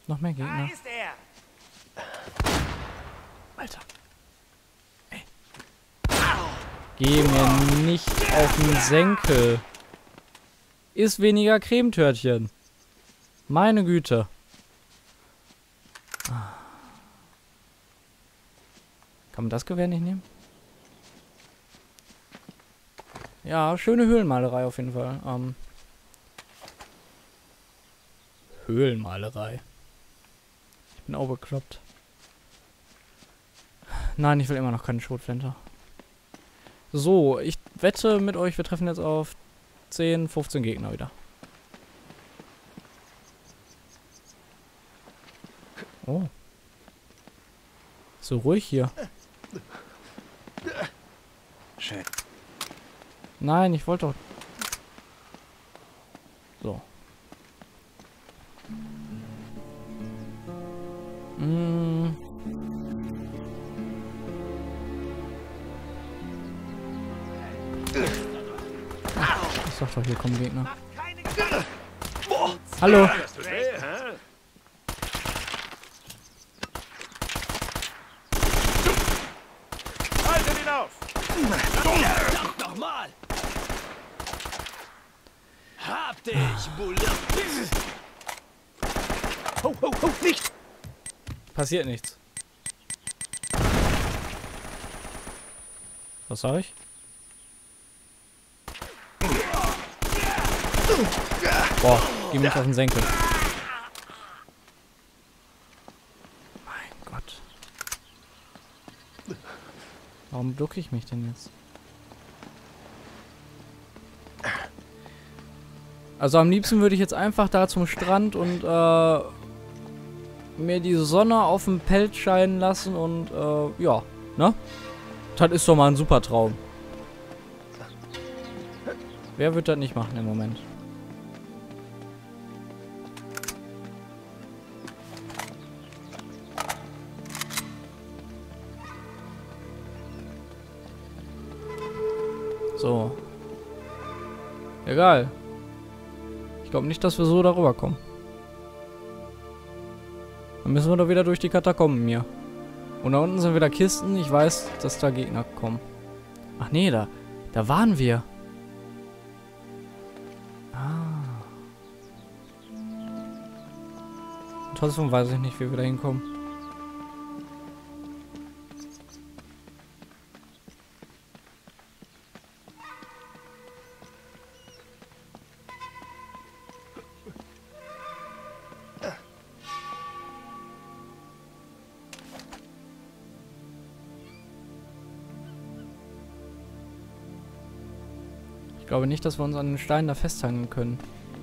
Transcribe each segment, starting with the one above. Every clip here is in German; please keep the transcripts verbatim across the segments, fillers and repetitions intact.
Noch mehr Da Gegner. ist er. Alter. Ey. Geh mir nicht auf den Senkel. Iss weniger Cremetörtchen. Meine Güte. Kann man das Gewehr nicht nehmen? Ja, schöne Höhlenmalerei auf jeden Fall. Ähm, Höhlenmalerei. Ich bin auch bekloppt. Nein, ich will immer noch keine Schrotflinte. So, ich wette mit euch, wir treffen jetzt auf zehn, fünfzehn Gegner wieder. Oh. So ruhig hier. Schön. Nein, ich wollte doch... So. Mm. Ich sag doch, hier kommen Gegner. Hallo. Haltet ihn auf. Verdammt nochmal! Hab dich, Bulle! Ho, ho, ho, nicht. Passiert nichts. Was sag ich? Boah, geh mich auf den Senkel. Mein Gott. Warum ducke ich mich denn jetzt? Also am liebsten würde ich jetzt einfach da zum Strand und äh, mir die Sonne auf dem Pelz scheinen lassen und äh, ja, ne? Das ist doch mal ein super Traum. Wer wird das nicht machen im Moment? So. Egal. Ich glaube nicht, dass wir so darüber kommen. Dann müssen wir doch wieder durch die Katakomben hier. Und da unten sind wieder Kisten. Ich weiß, dass da Gegner kommen. Ach nee, da, da waren wir. Ah. Trotzdem weiß ich nicht, wie wir da hinkommen. Ich glaube nicht, dass wir uns an den Steinen da festhalten können.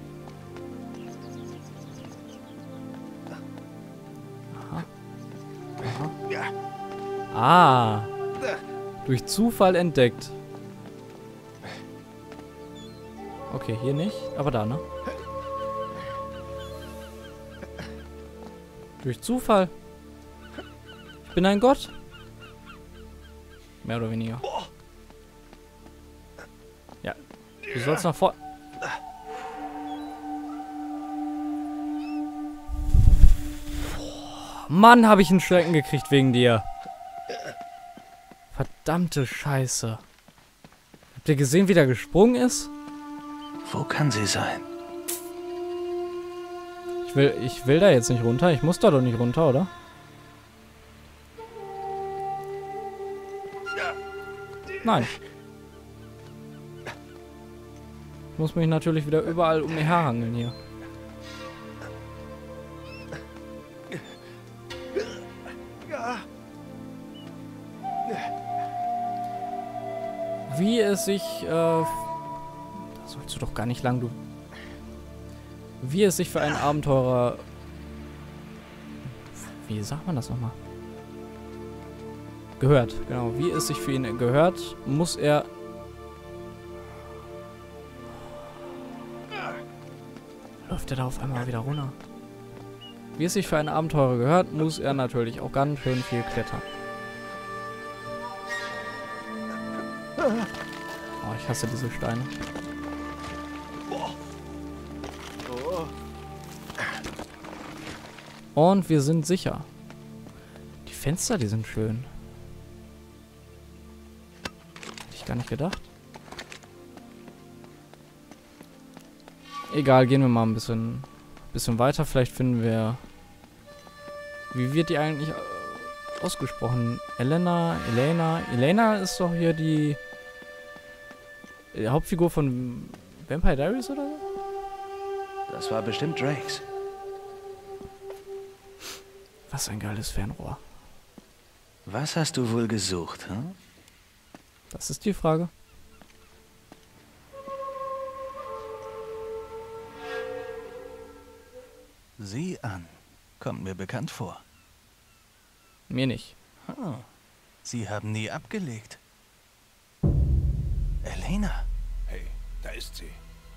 Aha. Aha. Ah. Durch Zufall entdeckt. Okay, hier nicht, aber da, ne? Durch Zufall. Ich bin ein Gott. Mehr oder weniger. Ja. Du sollst nach vor... Mann, habe ich einen Schrecken gekriegt wegen dir. Verdammte Scheiße. Habt ihr gesehen, wie der gesprungen ist? Wo kann sie sein? Ich will, ich will da jetzt nicht runter. Ich muss da doch nicht runter, oder? Nein. Ich muss mich natürlich wieder überall um mich herhangeln hier. Wie es sich, äh... Da sollst du doch gar nicht lang, du... Wie es sich für einen Abenteurer... Wie sagt man das nochmal? Gehört, genau. Wie es sich für ihn gehört, muss er... Läuft er da auf einmal wieder runter? Wie es sich für einen Abenteurer gehört, muss er natürlich auch ganz schön viel klettern. Oh, ich hasse diese Steine. Und wir sind sicher. Die Fenster, die sind schön. Hätte ich gar nicht gedacht. Egal, gehen wir mal ein bisschen, bisschen weiter. Vielleicht finden wir... Wie wird die eigentlich äh, ausgesprochen? Elena, Elena. Elena ist doch hier die, die Hauptfigur von Vampire Diaries oder so? Das war bestimmt Drakes. Was ein geiles Fernrohr. Was hast du wohl gesucht, hm? Das ist die Frage. Sieh an. Kommt mir bekannt vor. Mir nicht. Oh, Sie haben nie abgelegt. Elena. Hey, da ist sie.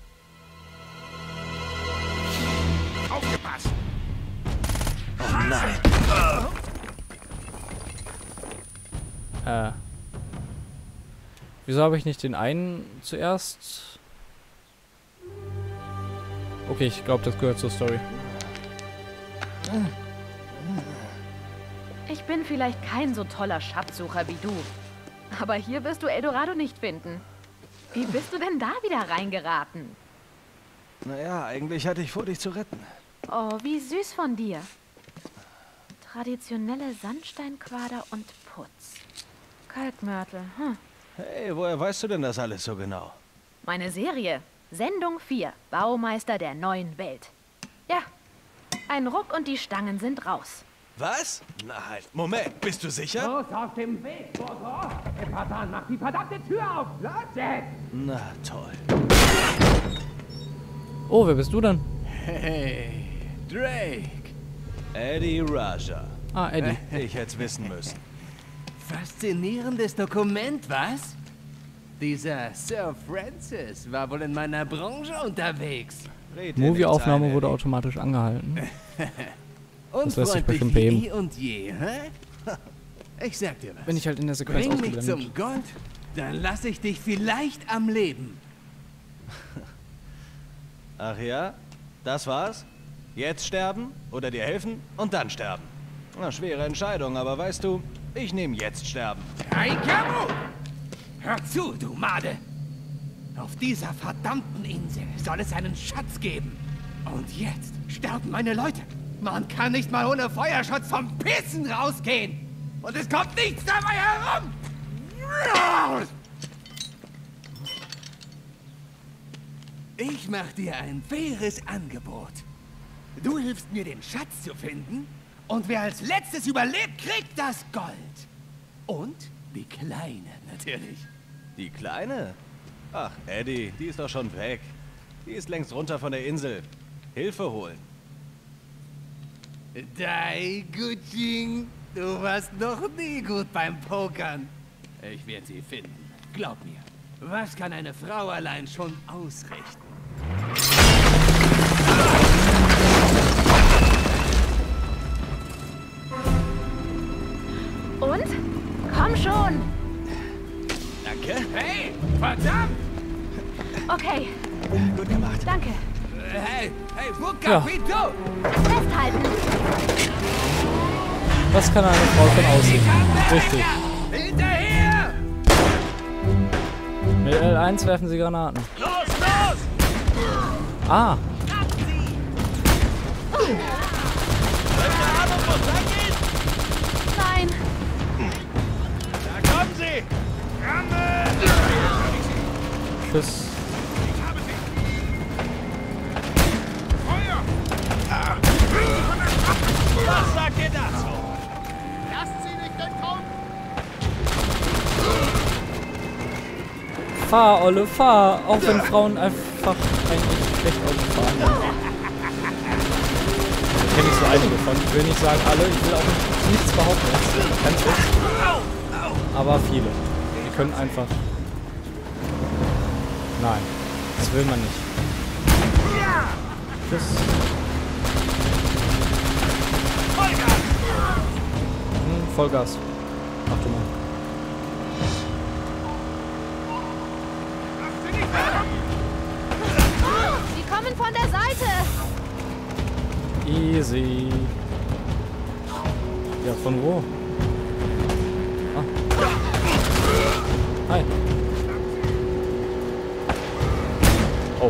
Aufgepasst! Oh nein. Äh. Wieso habe ich nicht den einen zuerst? Okay, ich glaube, das gehört zur Story. Ich bin vielleicht kein so toller Schatzsucher wie du. Aber hier wirst du Eldorado nicht finden. Wie bist du denn da wieder reingeraten? Naja, eigentlich hatte ich vor, dich zu retten. Oh, wie süß von dir. Traditionelle Sandsteinquader und Putz. Kalkmörtel, hm. Hey, woher weißt du denn das alles so genau? Meine Serie. Sendung vier. Baumeister der neuen Welt. Ja. Ein Ruck und die Stangen sind raus. Was? Nein. Moment, bist du sicher? Los auf dem Weg, Burger! Der Patan macht die verdammte Tür auf! Los jetzt! Na toll. Oh, wer bist du denn? Hey, Drake. Eddie Raja. Ah, Eddie. Ich hätte es wissen müssen. Faszinierendes Dokument, was? Dieser Sir Francis war wohl in meiner Branche unterwegs. Red dir nichts Movieaufnahme ein, wurde Eddie. automatisch angehalten. Das lässt sich Unfreundlich bestimmt wie beheben. eh und je, hä? Ich sag dir was. Bin ich halt in der Sequenz Bring mich ausgeblendet. zum Gold, dann lass ich dich vielleicht am Leben. Ach ja? Das war's? Jetzt sterben oder dir helfen und dann sterben? Na, schwere Entscheidung, aber weißt du, ich nehme jetzt sterben. Hey, Kamu! Hör zu, du Made! Auf dieser verdammten Insel soll es einen Schatz geben. Und jetzt sterben meine Leute. Man kann nicht mal ohne Feuerschutz vom Pissen rausgehen. Und es kommt nichts dabei herum. Ich mach dir ein faires Angebot. Du hilfst mir, den Schatz zu finden. Und wer als letztes überlebt, kriegt das Gold. Und die Kleine, natürlich. Die Kleine? Ach, Eddie, die ist doch schon weg. Die ist längst runter von der Insel. Hilfe holen. Dai Gucci, du warst noch nie gut beim Pokern. Ich werde sie finden. Glaub mir. Was kann eine Frau allein schon ausrichten? Und? Komm schon! Danke. Hey, verdammt! Okay, Gut gemacht. danke. Hey, hey, wo Ja. Capito? Festhalten! Was kann eine Frau schon aussehen? Richtig. Hinterher! Mit L eins werfen sie Granaten. Los, los! Ah, Nein! Da kommen sie! Rammen! tschüss. Feuer! Was sagt ihr dazu? Lasst sie nicht entkommen! Fahr, Olle, fahr. Auch wenn Frauen einfach eigentlich schlecht Auto fahren. Da kenne ich so einige von. Ich will nicht sagen alle, ich will auch nicht, nichts behaupten. Ganz echt. Aber viele. Die können einfach... Nein, das will man nicht. Tschüss. Vollgas! Hm, Vollgas. Ach du mal. Lasst sie nicht weg! Sie kommen von der Seite! Easy. Ja, von wo? Ah. Hi. Oh.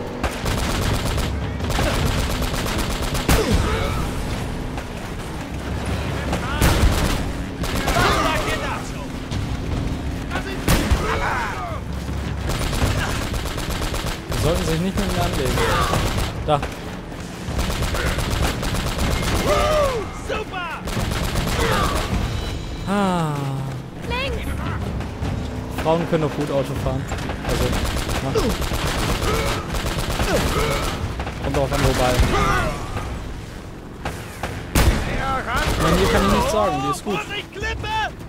Sie sollten sich nicht mit mir anlegen. Da. Super! Ah. Links! Frauen können doch gut Auto fahren. Also, na. Kommt auch an wobei. Nein, hier kann ich nichts sagen, die ist gut. Vorsicht, Klippe!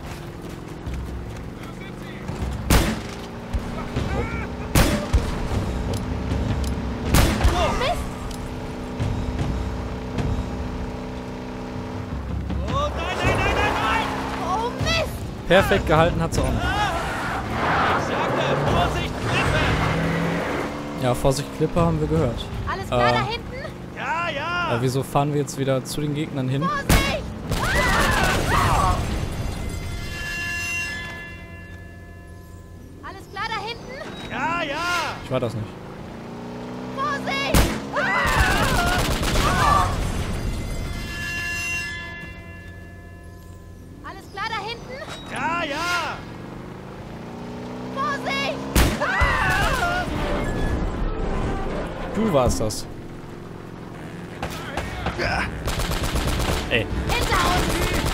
Oh, nein, nein, nein, nein, nein! Oh Mist! Perfekt gehalten hat sie auch noch. Ich sagte, Vorsicht, Klippe! Ja, Vorsicht, Klippe haben wir gehört. Alles klar Äh. da hinten? Ja, ja! Aber wieso fahren wir jetzt wieder zu den Gegnern hin? Vorsicht! Alles klar da hinten? Ja, ja! Ich war das nicht. Vorsicht! Alles klar da hinten? Ja, ja! Vorsicht! Du warst das. Ey. Hinter uns!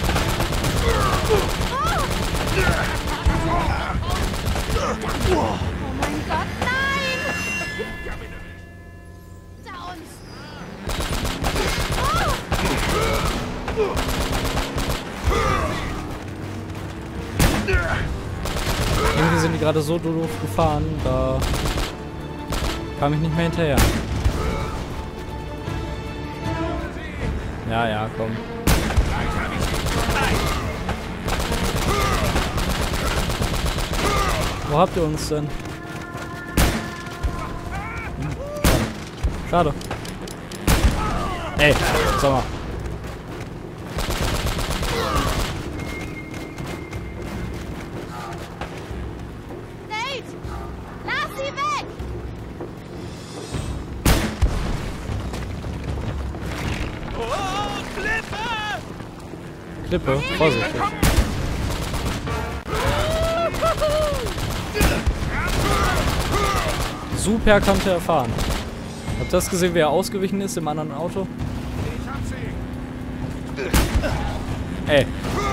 Oh mein Gott, nein! Hinter uns! Irgendwie sind die gerade so doof gefahren, da kam ich nicht mehr hinterher. Ja, ja, komm. Wo habt ihr uns denn? Hm, schade. Schade. Ey, sag mal. Nate! Lass sie weg! Oh, Klippe! Klippe, vorsichtig. Super konnte er fahren. Habt ihr das gesehen, wie er ausgewichen ist im anderen Auto? Ey,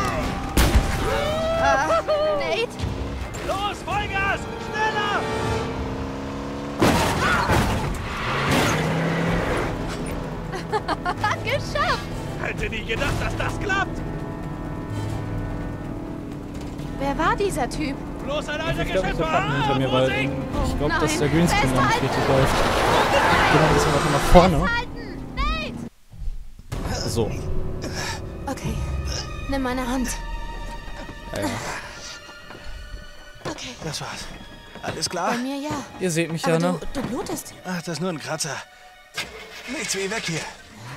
Nate! Los, Vollgas! Schneller! Geschafft! Hätte nie gedacht, dass das klappt! Wer war dieser Typ? Bloß ein alter ich glaube, ich Geschäftsmann! habe Platten hinter mir, weil Vorsicht! ich glaube, dass nein. der Greenscreen noch nicht Festhalten! richtig läuft. Ich gehe mal ein bisschen weiter nach vorne. Halten! Nate! So. Okay. Nimm meine Hand. Ja, ja. Okay. Das war's. Alles klar? Bei mir ja. Ihr seht mich Aber ja, ne? du, du blutest. Ach, das ist nur ein Kratzer. Nichts wie weg hier.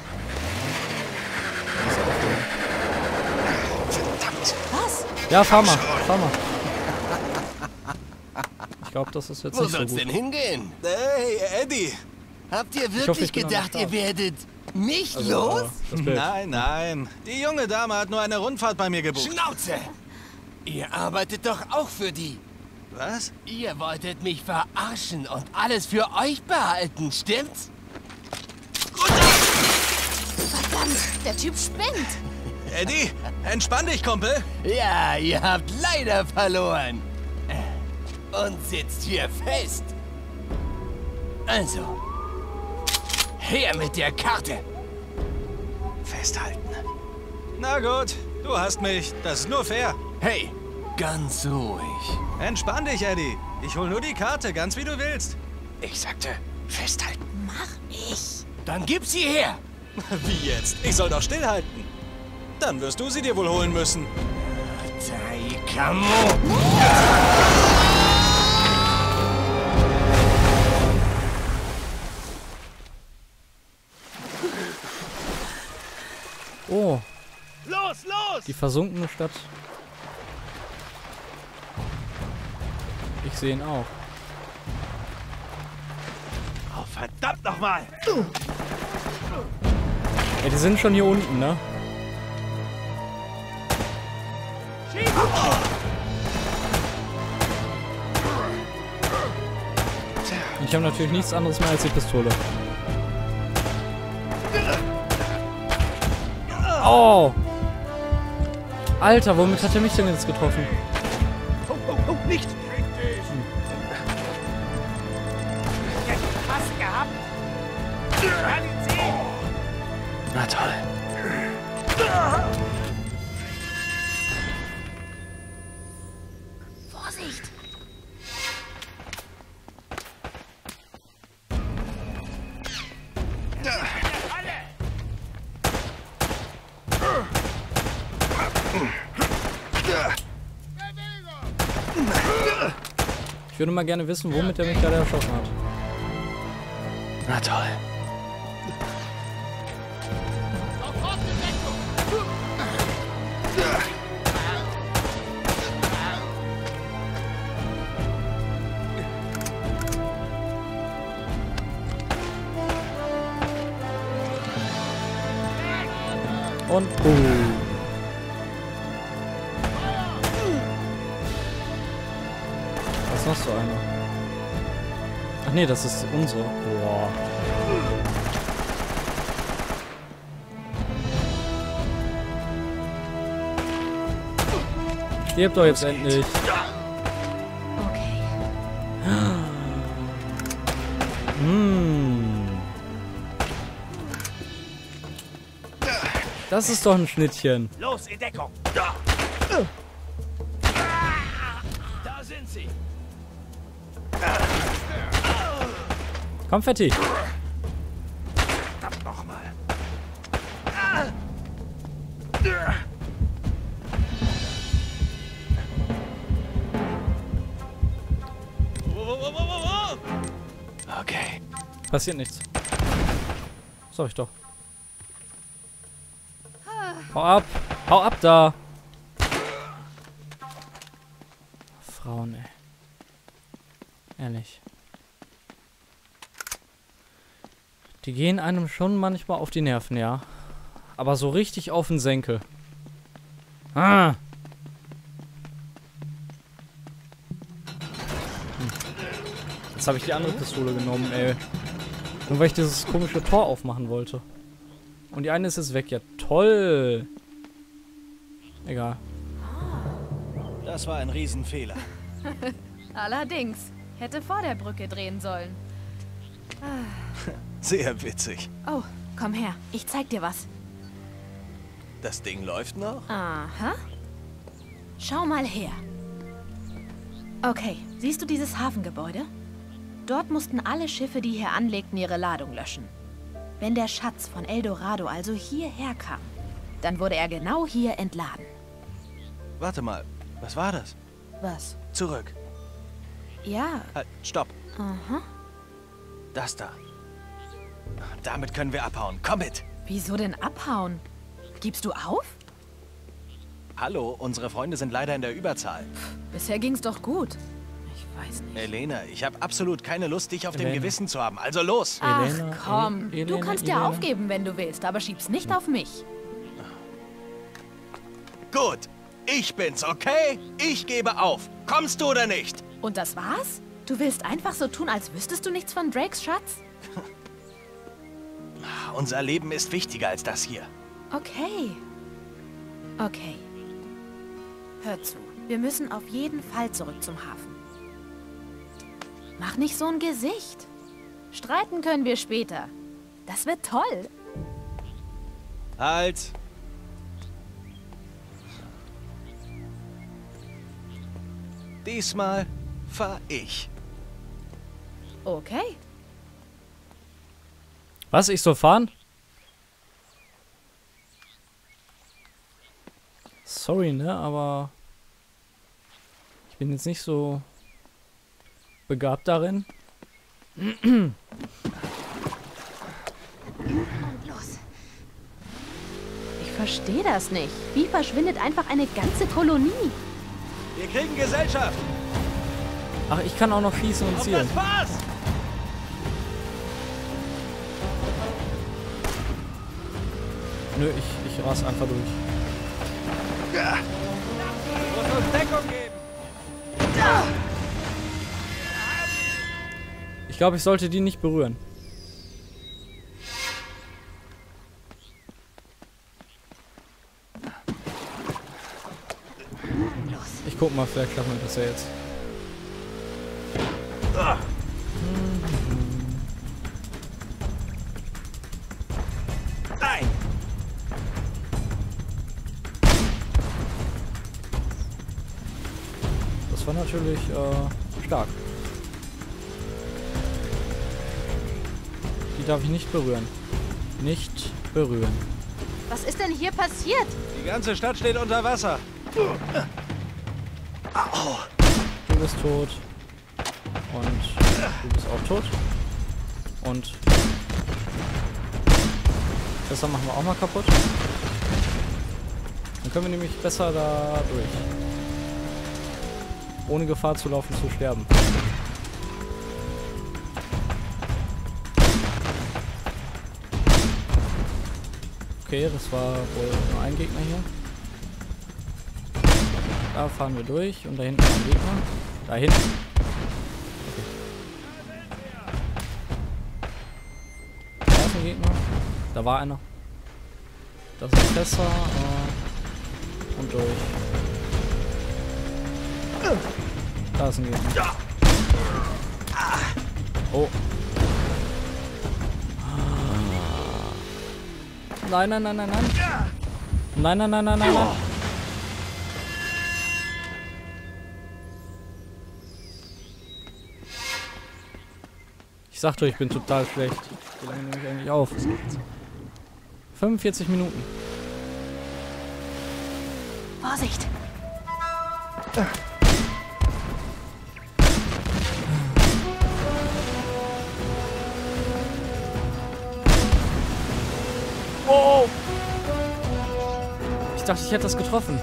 Verdammt. Was? Ja, fahr mal, fahr mal. Ich glaube, das ist jetzt Wo nicht so soll's gut. denn hingehen? Hey, Eddie. Habt ihr hoffe, wirklich ich bin noch gedacht, nicht ihr werdet mich Also, los? äh, das Bild. Nein, nein. Die junge Dame hat nur eine Rundfahrt bei mir gebucht. Schnauze! Ihr arbeitet doch auch für die. Was? Ihr wolltet mich verarschen und alles für euch behalten, stimmt's? Verdammt, der Typ spinnt. Eddie, entspann dich, Kumpel. Ja, ihr habt leider verloren. Und sitzt hier fest. Also, her mit der Karte. Festhalten. Na gut, du hast mich. Das ist nur fair. Hey, ganz ruhig. Entspann dich, Eddie. Ich hol nur die Karte, ganz wie du willst. Ich sagte, festhalten. Mach ich. Dann gib sie her. Wie jetzt? Ich soll doch stillhalten. Dann wirst du sie dir wohl holen müssen. Taikamo. Oh, Los, los! Die versunkene Stadt. Ich sehe ihn auch. Oh, verdammt nochmal! Ja, die sind schon hier unten, ne? Ich habe natürlich nichts anderes mehr als die Pistole. Oh! Alter, womit hat er mich denn jetzt getroffen? Oh, oh, oh, nicht! Jetzt Pass gehabt! Realität! Na toll. Vorsicht! Ich würde mal gerne wissen, womit er mich gerade erschossen hat. Na toll. Und boom. Was ist noch so einer? Ach nee, das ist unsere. Boah. Stirb doch jetzt endlich. Okay. Hm. Das ist doch ein Schnittchen. Los, in Deckung! Da! Da sind sie! Konfetti. Verdammt nochmal! Okay. Passiert nichts. Sag ich doch. Hau ab! Hau ab da! Frauen, ey. Ehrlich. Die gehen einem schon manchmal auf die Nerven, ja. Aber so richtig auf den Senkel. Ah! Hm. Jetzt habe ich die andere Pistole genommen, ey. Nur weil ich dieses komische Tor aufmachen wollte. Und die eine ist jetzt weg. Ja, toll. Egal. Das war ein Riesenfehler. Allerdings. Hätte vor der Brücke drehen sollen. Sehr witzig. Oh, komm her. Ich zeig dir was. Das Ding läuft noch? Aha. Schau mal her. Okay, siehst du dieses Hafengebäude? Dort mussten alle Schiffe, die hier anlegten, ihre Ladung löschen. Wenn der Schatz von El Dorado also hierher kam, dann wurde er genau hier entladen. Warte mal, was war das? Was? Zurück. Ja, Halt, stopp. aha. Das da. Damit können wir abhauen. Komm mit. Wieso denn abhauen? Gibst du auf? Hallo, unsere Freunde sind leider in der Überzahl. Bisher ging's doch gut. Ich weiß nicht. Elena, ich habe absolut keine Lust, dich auf dem Elena. Gewissen zu haben. Also los. Ach Elena, komm, El- du Elena, kannst ja Elena. aufgeben, wenn du willst, aber schieb's nicht auf mich. Gut. Ich bin's, okay? Ich gebe auf. Kommst du oder nicht? Und das war's? Du willst einfach so tun, als wüsstest du nichts von Drakes Schatz? Unser Leben ist wichtiger als das hier. Okay. Okay. Hör zu. Wir müssen auf jeden Fall zurück zum Hafen. Mach nicht so ein Gesicht. Streiten können wir später. Das wird toll. Halt. Diesmal fahr ich. Okay. Was? Ich soll fahren? Sorry, ne? Aber ich bin jetzt nicht so begabt darin. Und los. Ich verstehe das nicht. Wie verschwindet einfach eine ganze Kolonie? Wir kriegen Gesellschaft. Ach, ich kann auch noch schießen und Auf zielen. das Fass! Nö, ich, ich ras einfach durch. Muss uns Deckung geben. Ich glaube, ich sollte die nicht berühren. Ich guck mal, vielleicht schaffen wir das ja jetzt. Nein! Das war natürlich äh, stark. Die darf ich nicht berühren. Nicht berühren. Was ist denn hier passiert? Die ganze Stadt steht unter Wasser. Du bist tot. Und du bist auch tot. Und das machen wir auch mal kaputt. Dann können wir nämlich besser da durch. Ohne Gefahr zu laufen, zu sterben. Okay, das war wohl nur ein Gegner hier. Da fahren wir durch und da hinten ein Gegner. Da hinten. Okay. Da ist ein Gegner. Da war einer. Das ist besser. Äh, und durch. Da ist ein Gegner. Oh. Nein, nein, nein, nein, nein. Nein, nein, nein, nein, nein, nein. Ich sagte, ich bin total schlecht. Wie lange nehme ich eigentlich auf? fünfundvierzig Minuten. Vorsicht! Oh! Ich dachte, ich hätte das getroffen.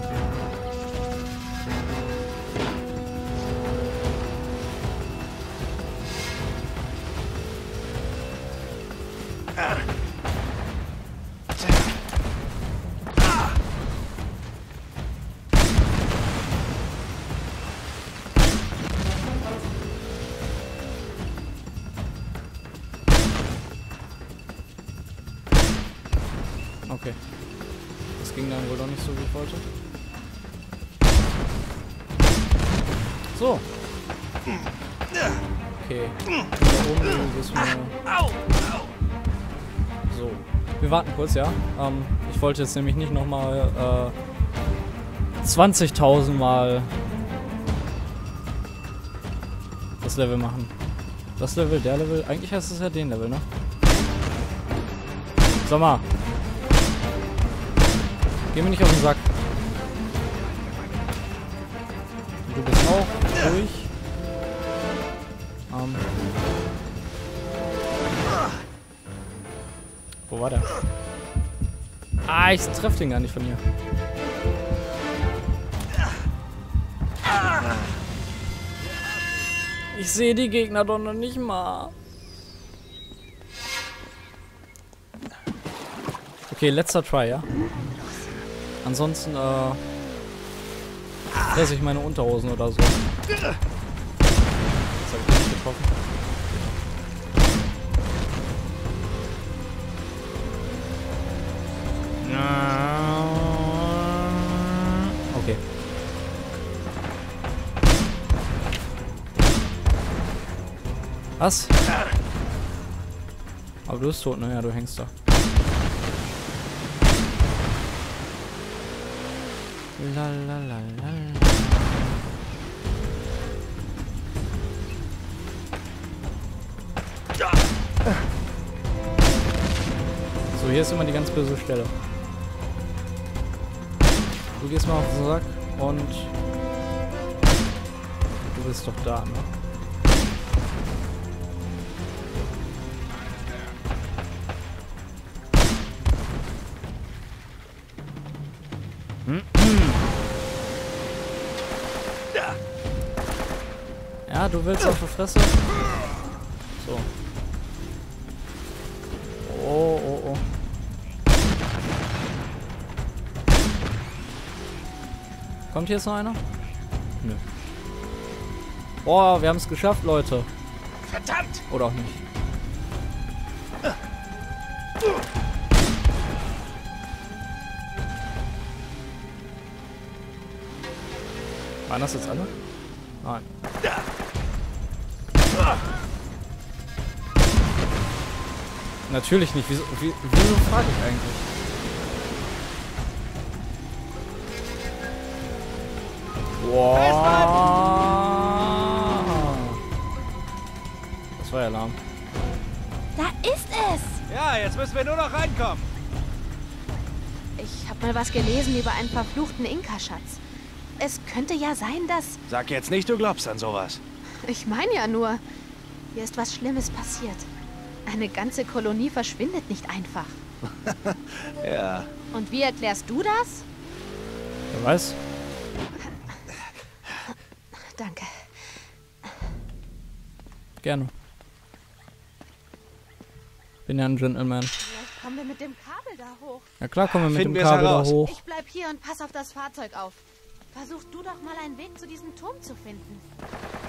Okay. Das ging dann wohl doch nicht so, wie ich wollte. So. Okay. Da oben müssen wir... So. Wir warten kurz, ja. Ähm, ich wollte jetzt nämlich nicht nochmal äh, zwanzigtausend Mal das Level machen. Das Level, der Level. Eigentlich heißt es ja den Level, ne? Sag mal. Geh mir nicht auf den Sack. Du bist auch durch. Ähm. Wo war der? Ah, ich treffe den gar nicht von hier. Ich sehe die Gegner doch noch nicht mal. Okay, letzter Try, ja? Ansonsten, äh... fresse ich meine Unterhosen oder so. Das habe ich nicht getroffen. Okay. Was? Aber du bist tot, ne? Ja, du hängst da. La la la la. So, hier ist immer die ganz böse Stelle. Du gehst mal auf den Sack und du bist doch da, ne? Ja, du willst auf die Fresse? So. Oh, oh, oh. Kommt hier jetzt noch einer? Nö. Boah, wir haben es geschafft, Leute. Verdammt! Oder auch nicht. Waren das jetzt alle? Nein. Natürlich nicht. Wieso, wie, wieso frage ich eigentlich? Wow. Das war ja lahm. Da ist es! Ja, jetzt müssen wir nur noch reinkommen. Ich habe mal was gelesen über einen verfluchten Inka-Schatz. Es könnte ja sein, dass... Sag jetzt nicht, du glaubst an sowas. Ich meine ja nur, hier ist was Schlimmes passiert. Eine ganze Kolonie verschwindet nicht einfach. Ja. Und wie erklärst du das? Wer weiß? Danke. Gerne. Bin ja ein Gentleman. Vielleicht kommen wir mit dem Kabel da hoch. Ja klar, kommen wir mit Finden dem wir es Kabel da heraus. hoch. Ich bleib hier und pass auf das Fahrzeug auf. Versuch du doch mal einen Weg zu diesem Turm zu finden.